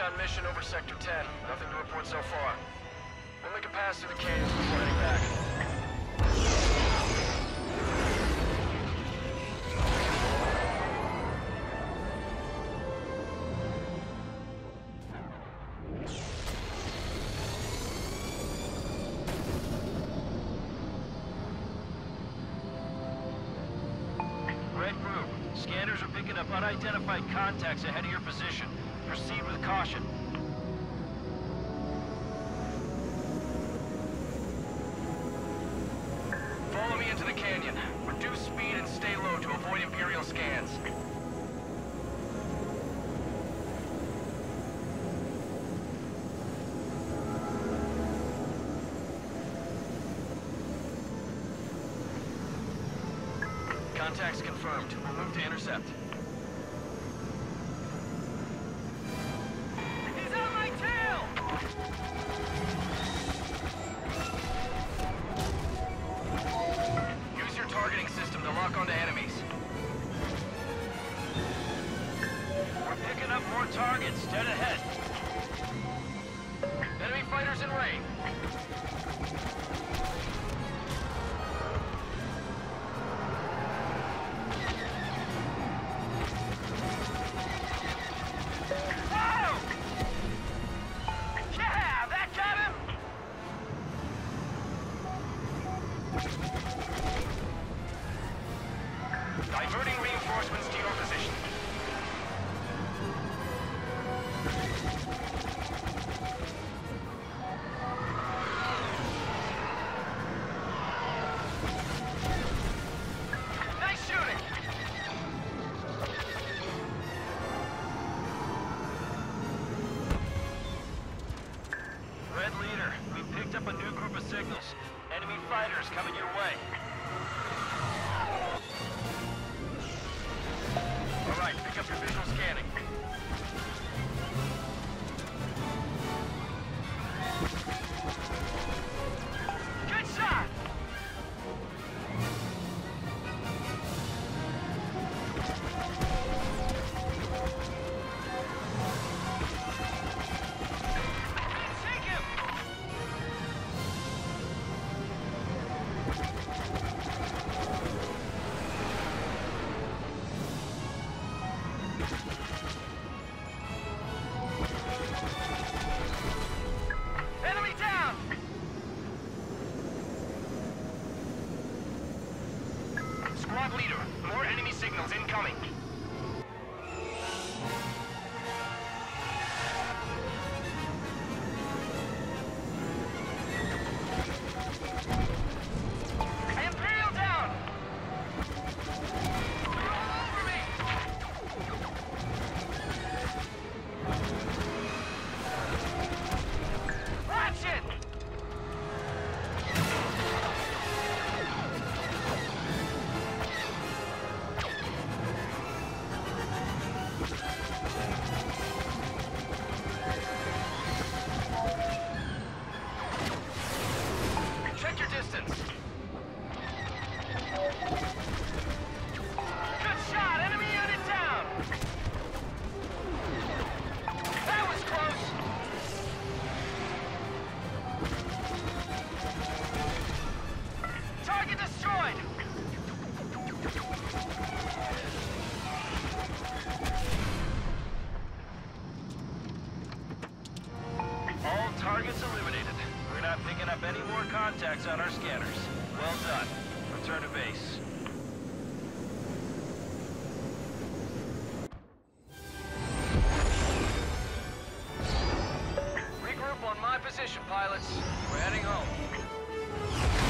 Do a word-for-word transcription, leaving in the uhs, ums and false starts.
recon mission over Sector ten. Nothing to report so far. We'll make a pass through the canyons before heading back. Red Group, scanners are picking up unidentified contacts ahead of your position. Proceed with caution. Follow me into the canyon. Reduce speed and stay low to avoid Imperial scans. Contacts confirmed. We'll move to intercept. He's on my tail! Use your targeting system to lock onto enemies. We're picking up more targets, dead ahead. Enemy fighters in range. Diverting reinforcements to your position. Nice shooting! Red Leader, we picked up a new group of signals. Enemy fighters coming your way. All right, pick up your visual scanning. Good shot! Take him! Enemy down! Squad leader, more enemy signals incoming. Imperial down! You're all over me! Watch it! Check your distance. Good shot! Enemy unit down! That was close! Target destroyed! All targets eliminated. We're not picking up any more contacts on our scanners. Well done. Return to base. Regroup on my position, pilots. We're heading home.